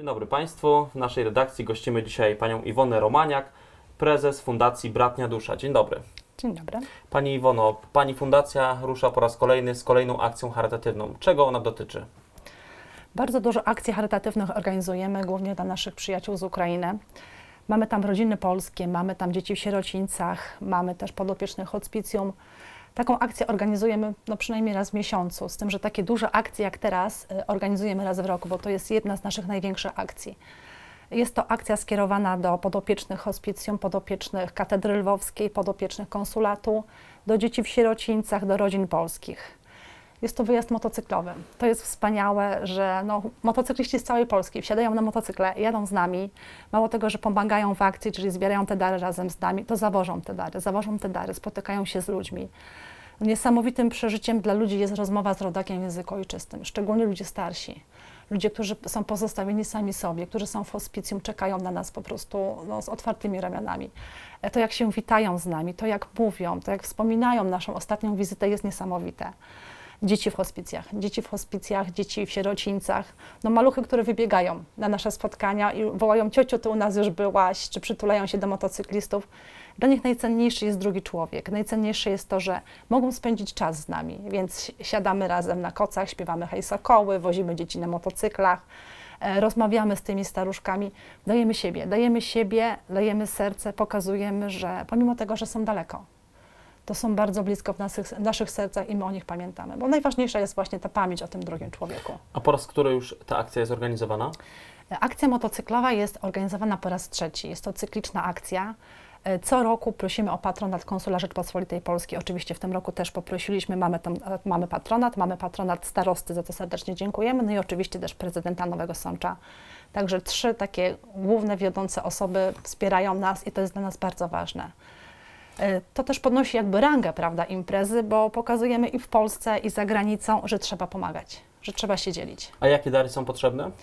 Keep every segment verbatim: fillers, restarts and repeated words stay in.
Dzień dobry Państwu. W naszej redakcji gościmy dzisiaj Panią Iwonę Romaniak, prezes Fundacji Bratnia Dusza. Dzień dobry. Dzień dobry. Pani Iwono, Pani fundacja rusza po raz kolejny z kolejną akcją charytatywną. Czego ona dotyczy? Bardzo dużo akcji charytatywnych organizujemy, głównie dla naszych przyjaciół z Ukrainy. Mamy tam rodziny polskie, mamy tam dzieci w sierocińcach, mamy też podopiecznych hospicjum. Taką akcję organizujemy no, przynajmniej raz w miesiącu, z tym, że takie duże akcje jak teraz y, organizujemy raz w roku, bo to jest jedna z naszych największych akcji. Jest to akcja skierowana do podopiecznych hospicjum, podopiecznych Katedry Lwowskiej, podopiecznych konsulatu, do dzieci w sierocińcach, do rodzin polskich. Jest to wyjazd motocyklowy. To jest wspaniałe, że no, motocykliści z całej Polski wsiadają na motocykle, jadą z nami. Mało tego, że pomagają w akcji, czyli zbierają te dary razem z nami, to zawożą te dary, zawożą te dary, spotykają się z ludźmi. Niesamowitym przeżyciem dla ludzi jest rozmowa z rodakiem w języku ojczystym, szczególnie ludzie starsi. Ludzie, którzy są pozostawieni sami sobie, którzy są w hospicjum, czekają na nas po prostu no, z otwartymi ramionami. To, jak się witają z nami, to jak mówią, to jak wspominają naszą ostatnią wizytę, jest niesamowite. Dzieci w hospicjach, dzieci w hospicjach, dzieci w sierocińcach, no maluchy, które wybiegają na nasze spotkania i wołają: ciociu, ty u nas już byłaś, czy przytulają się do motocyklistów. Dla nich najcenniejszy jest drugi człowiek, najcenniejsze jest to, że mogą spędzić czas z nami, więc siadamy razem na kocach, śpiewamy Hej Sokoły, wozimy dzieci na motocyklach, e, rozmawiamy z tymi staruszkami, dajemy siebie, dajemy siebie, dajemy serce, pokazujemy, że pomimo tego, że są daleko, to są bardzo blisko w naszych, w naszych sercach i my o nich pamiętamy, bo najważniejsza jest właśnie ta pamięć o tym drugim człowieku. A po raz który już ta akcja jest organizowana? Akcja motocyklowa jest organizowana po raz trzeci. Jest to cykliczna akcja. Co roku prosimy o patronat Konsula Rzeczpospolitej Polskiej. Oczywiście w tym roku też poprosiliśmy, mamy, tam, mamy patronat, mamy patronat starosty, za to serdecznie dziękujemy, no i oczywiście też prezydenta Nowego Sącza. Także trzy takie główne, wiodące osoby wspierają nas i to jest dla nas bardzo ważne. To też podnosi jakby rangę, prawda, imprezy, bo pokazujemy i w Polsce, i za granicą, że trzeba pomagać, że trzeba się dzielić. A jakie dary są potrzebne?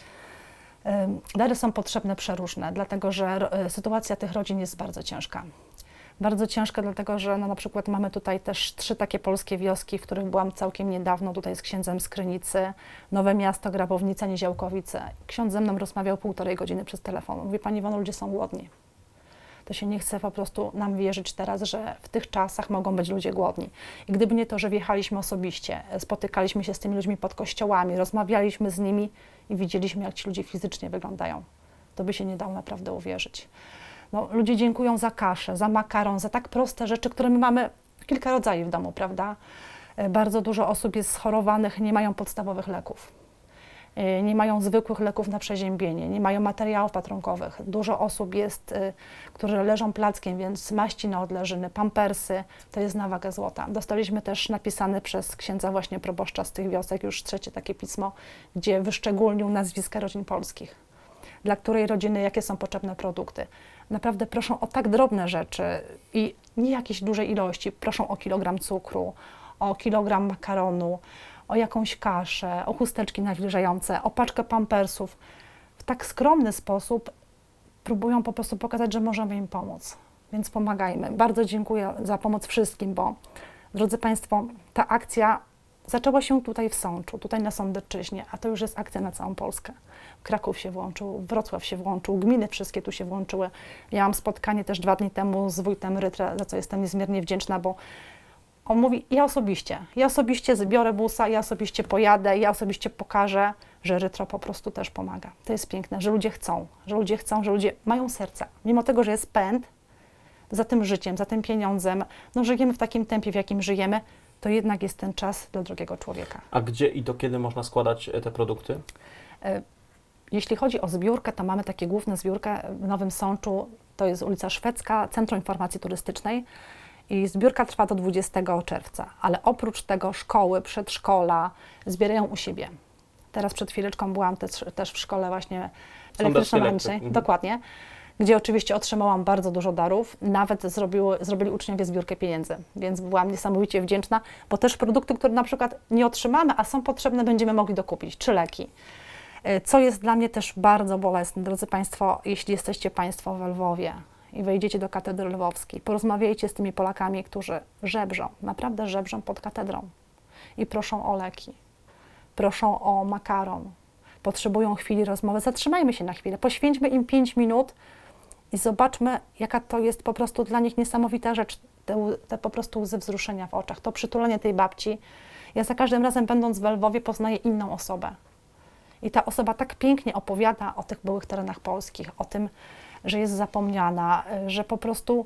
Dary są potrzebne przeróżne, dlatego że sytuacja tych rodzin jest bardzo ciężka. Bardzo ciężka, dlatego że no, na przykład mamy tutaj też trzy takie polskie wioski, w których byłam całkiem niedawno, tutaj z księdzem z Krynicy, Nowe Miasto, Grabownica, Nieziałkowice. Ksiądz ze mną rozmawiał półtorej godziny przez telefon. Mówi: pani Iwono, ludzie są głodni. To się nie chce po prostu nam wierzyć teraz, że w tych czasach mogą być ludzie głodni. I gdyby nie to, że wjechaliśmy osobiście, spotykaliśmy się z tymi ludźmi pod kościołami, rozmawialiśmy z nimi i widzieliśmy, jak ci ludzie fizycznie wyglądają, to by się nie dało naprawdę uwierzyć. No, ludzie dziękują za kaszę, za makaron, za tak proste rzeczy, które my mamy kilka rodzajów w domu, prawda? Bardzo dużo osób jest schorowanych, nie mają podstawowych leków. Nie mają zwykłych leków na przeziębienie, nie mają materiałów patrunkowych. Dużo osób jest, które leżą plackiem, więc maści na odleżyny, pampersy, to jest na wagę złota. Dostaliśmy też napisane przez księdza właśnie proboszcza z tych wiosek, już trzecie takie pismo, gdzie wyszczególnił nazwiska rodzin polskich, dla której rodziny jakie są potrzebne produkty. Naprawdę proszą o tak drobne rzeczy i nie jakieś duże ilości, proszą o kilogram cukru, o kilogram makaronu, o jakąś kaszę, o chusteczki nawilżające, o paczkę pampersów. W tak skromny sposób próbują po prostu pokazać, że możemy im pomóc. Więc pomagajmy. Bardzo dziękuję za pomoc wszystkim, bo, drodzy Państwo, ta akcja zaczęła się tutaj w Sączu, tutaj na Sądecczyźnie, a to już jest akcja na całą Polskę. Kraków się włączył, Wrocław się włączył, gminy wszystkie tu się włączyły. Miałam spotkanie też dwa dni temu z wójtem Rytra, za co jestem niezmiernie wdzięczna, bo on mówi: ja osobiście, ja osobiście zbiorę busa, ja osobiście pojadę, ja osobiście pokażę, że Rytro po prostu też pomaga. To jest piękne, że ludzie chcą, że ludzie chcą, że ludzie mają serca. Mimo tego, że jest pęd za tym życiem, za tym pieniądzem, no żyjemy w takim tempie, w jakim żyjemy, to jednak jest ten czas dla drugiego człowieka. A gdzie i do kiedy można składać te produkty? Jeśli chodzi o zbiórkę, to mamy takie główne zbiórkę w Nowym Sączu, to jest ulica Szwedzka, Centrum Informacji Turystycznej. I zbiórka trwa do dwudziestego czerwca, ale oprócz tego szkoły, przedszkola zbierają u siebie. Teraz przed chwileczką byłam też, też w szkole właśnie elektryczno-mechanicznej, mhm. dokładnie, gdzie oczywiście otrzymałam bardzo dużo darów, nawet zrobiły, zrobili uczniowie zbiórkę pieniędzy, więc byłam niesamowicie wdzięczna, bo też produkty, które na przykład nie otrzymamy, a są potrzebne, będziemy mogli dokupić, czy leki. Co jest dla mnie też bardzo bolesne, drodzy Państwo, jeśli jesteście Państwo we Lwowie i wejdziecie do Katedry Lwowskiej, porozmawiajcie z tymi Polakami, którzy żebrzą, naprawdę żebrzą pod katedrą i proszą o leki, proszą o makaron, potrzebują chwili rozmowy, zatrzymajmy się na chwilę, poświęćmy im pięć minut i zobaczmy, jaka to jest po prostu dla nich niesamowita rzecz, te, te po prostu łzy wzruszenia w oczach, to przytulenie tej babci. Ja za każdym razem, będąc w Lwowie, poznaję inną osobę. I ta osoba tak pięknie opowiada o tych byłych terenach polskich, o tym, że jest zapomniana, że po prostu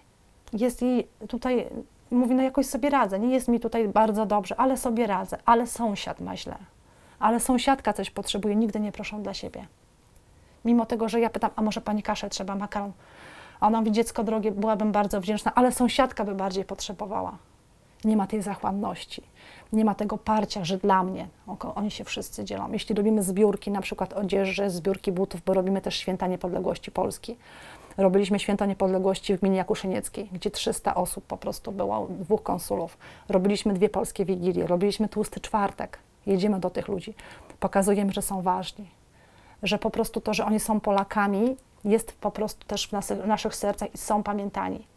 jest jej tutaj, mówi, no jakoś sobie radzę, nie jest mi tutaj bardzo dobrze, ale sobie radzę, ale sąsiad ma źle, ale sąsiadka coś potrzebuje, nigdy nie proszą dla siebie. Mimo tego, że ja pytam, a może pani kaszę trzeba, makaron, a ona mówi, dziecko drogie, byłabym bardzo wdzięczna, ale sąsiadka by bardziej potrzebowała. Nie ma tej zachłanności, nie ma tego parcia, że dla mnie, oni się wszyscy dzielą. Jeśli robimy zbiórki, na przykład odzieży, zbiórki butów, bo robimy też Święta Niepodległości Polski. Robiliśmy Święto Niepodległości w gminie Jakuszynieckiej, gdzie trzysta osób po prostu było, dwóch konsulów. Robiliśmy dwie polskie wigilie, robiliśmy Tłusty Czwartek. Jedziemy do tych ludzi, pokazujemy, że są ważni, że po prostu to, że oni są Polakami, jest po prostu też w, nas, w naszych sercach i są pamiętani.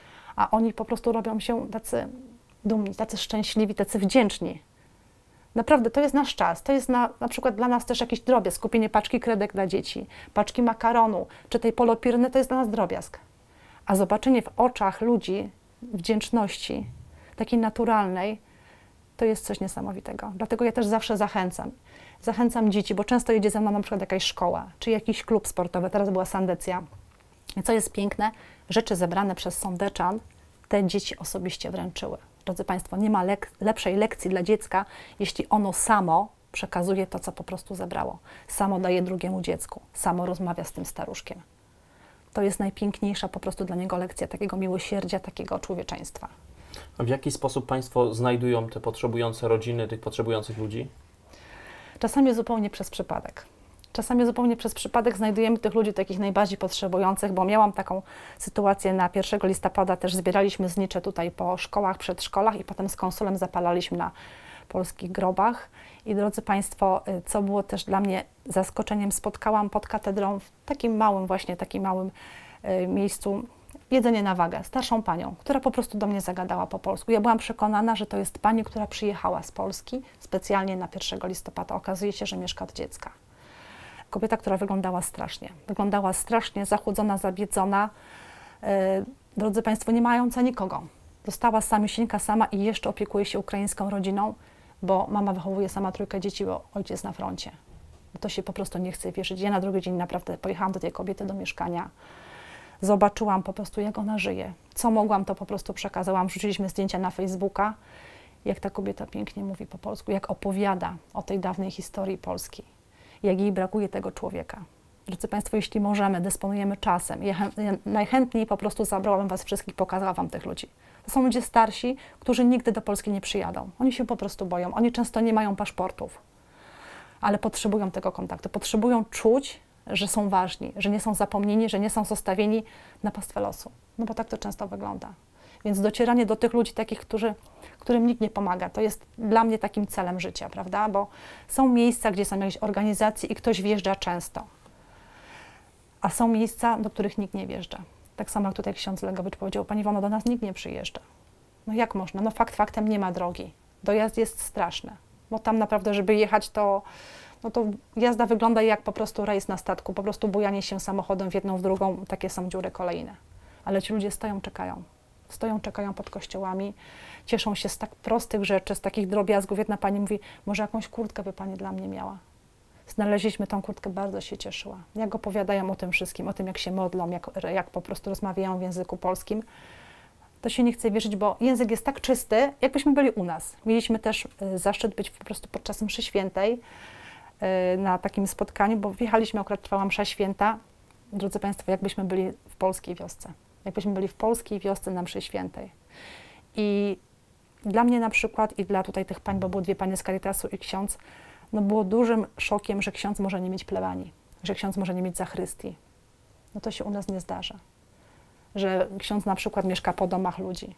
A oni po prostu robią się tacy dumni, tacy szczęśliwi, tacy wdzięczni. Naprawdę, to jest nasz czas. To jest na, na przykład dla nas też jakiś drobiazg. Kupienie paczki kredek dla dzieci, paczki makaronu, czy tej polopirny, to jest dla nas drobiazg. A zobaczenie w oczach ludzi wdzięczności, takiej naturalnej, to jest coś niesamowitego. Dlatego ja też zawsze zachęcam. Zachęcam dzieci, bo często jedzie ze mną na przykład jakaś szkoła, czy jakiś klub sportowy. Teraz była Sandecja. I co jest piękne, rzeczy zebrane przez Sądeczan te dzieci osobiście wręczyły. Drodzy Państwo, nie ma lek lepszej lekcji dla dziecka, jeśli ono samo przekazuje to, co po prostu zebrało. Samo daje drugiemu dziecku, samo rozmawia z tym staruszkiem. To jest najpiękniejsza po prostu dla niego lekcja takiego miłosierdzia, takiego człowieczeństwa. A w jaki sposób Państwo znajdują te potrzebujące rodziny, tych potrzebujących ludzi? Czasami zupełnie przez przypadek. Czasami zupełnie przez przypadek znajdujemy tych ludzi takich najbardziej potrzebujących, bo miałam taką sytuację na pierwszego listopada, też zbieraliśmy znicze tutaj po szkołach, przedszkolach i potem z konsulem zapalaliśmy na polskich grobach. I drodzy Państwo, co było też dla mnie zaskoczeniem, spotkałam pod katedrą w takim małym, właśnie takim małym y, miejscu, jedzenie na wagę, starszą panią, która po prostu do mnie zagadała po polsku. Ja byłam przekonana, że to jest pani, która przyjechała z Polski specjalnie na pierwszego listopada. Okazuje się, że mieszka od dziecka. Kobieta, która wyglądała strasznie. Wyglądała strasznie, zachłodzona, zabiedzona. Yy, drodzy Państwo, nie mająca nikogo. Została samisieńka sama i jeszcze opiekuje się ukraińską rodziną, bo mama wychowuje sama trójkę dzieci, bo ojciec na froncie. To się po prostu nie chce wierzyć. Ja na drugi dzień naprawdę pojechałam do tej kobiety do mieszkania. Zobaczyłam po prostu, jak ona żyje. Co mogłam, to po prostu przekazałam. Wrzuciliśmy zdjęcia na Facebooka, jak ta kobieta pięknie mówi po polsku, jak opowiada o tej dawnej historii Polski, jak jej brakuje tego człowieka. Drodzy Państwo, jeśli możemy, dysponujemy czasem, ja, ja najchętniej po prostu zabrałabym Was wszystkich, pokazała Wam tych ludzi. To są ludzie starsi, którzy nigdy do Polski nie przyjadą. Oni się po prostu boją. Oni często nie mają paszportów, ale potrzebują tego kontaktu. Potrzebują czuć, że są ważni, że nie są zapomnieni, że nie są zostawieni na pastwę losu. No bo tak to często wygląda. Więc docieranie do tych ludzi takich, którzy, którym nikt nie pomaga, to jest dla mnie takim celem życia, prawda? Bo są miejsca, gdzie są jakieś organizacje i ktoś wjeżdża często. A są miejsca, do których nikt nie wjeżdża. Tak samo jak tutaj ksiądz Legowicz powiedział, Pani Iwono, do nas nikt nie przyjeżdża. No jak można? No fakt faktem nie ma drogi. Dojazd jest straszny, bo tam naprawdę, żeby jechać, to, no to jazda wygląda jak po prostu rejs na statku, po prostu bujanie się samochodem w jedną, w drugą, takie są dziury kolejne. Ale ci ludzie stoją, czekają. Stoją, czekają pod kościołami, cieszą się z tak prostych rzeczy, z takich drobiazgów. Jedna pani mówi, może jakąś kurtkę by Pani dla mnie miała. Znaleźliśmy tą kurtkę, bardzo się cieszyła. Jak opowiadają o tym wszystkim, o tym, jak się modlą, jak, jak po prostu rozmawiają w języku polskim, to się nie chce wierzyć, bo język jest tak czysty, jakbyśmy byli u nas. Mieliśmy też y, zaszczyt być po prostu podczas mszy świętej y, na takim spotkaniu, bo wjechaliśmy, akurat trwała msza święta. Drodzy Państwo, jakbyśmy byli w polskiej wiosce. Jakbyśmy byli w polskiej wiosce na mszy świętej. I dla mnie na przykład i dla tutaj tych pań, bo były dwie panie z Caritasu i ksiądz, no było dużym szokiem, że ksiądz może nie mieć plebanii, że ksiądz może nie mieć zachrystii. No to się u nas nie zdarza. Że ksiądz na przykład mieszka po domach ludzi.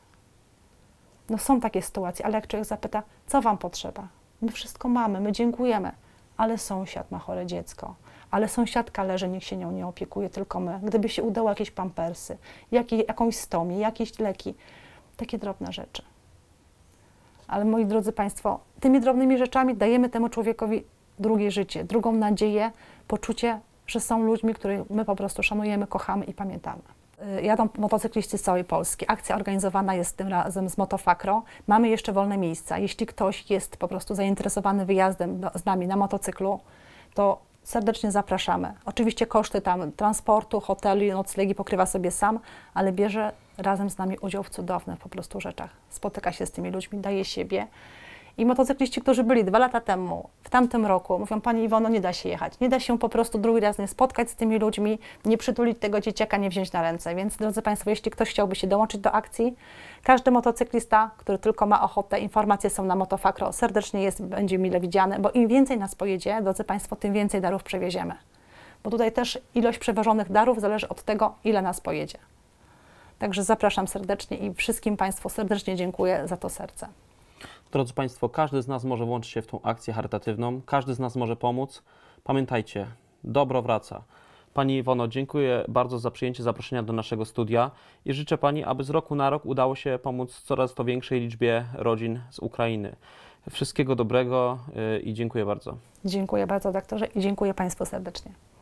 No są takie sytuacje, ale jak człowiek zapyta, co wam potrzeba? My wszystko mamy, my dziękujemy, ale sąsiad ma chore dziecko, ale sąsiadka leży, nikt się nią nie opiekuje, tylko my. Gdyby się udało jakieś pampersy, jakie, jakąś stomię, jakieś leki, takie drobne rzeczy. Ale moi drodzy Państwo, tymi drobnymi rzeczami dajemy temu człowiekowi drugie życie, drugą nadzieję, poczucie, że są ludźmi, których my po prostu szanujemy, kochamy i pamiętamy. Jadą motocykliści z całej Polski. Akcja organizowana jest tym razem z Motofakro. Mamy jeszcze wolne miejsca. Jeśli ktoś jest po prostu zainteresowany wyjazdem do, z nami na motocyklu, to serdecznie zapraszamy. Oczywiście koszty tam transportu, hoteli, noclegi pokrywa sobie sam, ale bierze razem z nami udział w cudownych po prostu rzeczach. Spotyka się z tymi ludźmi, daje siebie. I motocykliści, którzy byli dwa lata temu, w tamtym roku, mówią: Pani Iwono, nie da się jechać. Nie da się po prostu drugi raz nie spotkać z tymi ludźmi, nie przytulić tego dzieciaka, nie wziąć na ręce. Więc drodzy Państwo, jeśli ktoś chciałby się dołączyć do akcji, każdy motocyklista, który tylko ma ochotę, informacje są na Motofakro, serdecznie jest, będzie mile widziany, bo im więcej nas pojedzie, drodzy Państwo, tym więcej darów przewieziemy. Bo tutaj też ilość przewożonych darów zależy od tego, ile nas pojedzie. Także zapraszam serdecznie i wszystkim Państwu serdecznie dziękuję za to serce. Drodzy Państwo, każdy z nas może włączyć się w tą akcję charytatywną, każdy z nas może pomóc. Pamiętajcie, dobro wraca. Pani Iwono, dziękuję bardzo za przyjęcie zaproszenia do naszego studia i życzę Pani, aby z roku na rok udało się pomóc coraz to większej liczbie rodzin z Ukrainy. Wszystkiego dobrego i dziękuję bardzo. Dziękuję bardzo, doktorze, i dziękuję Państwu serdecznie.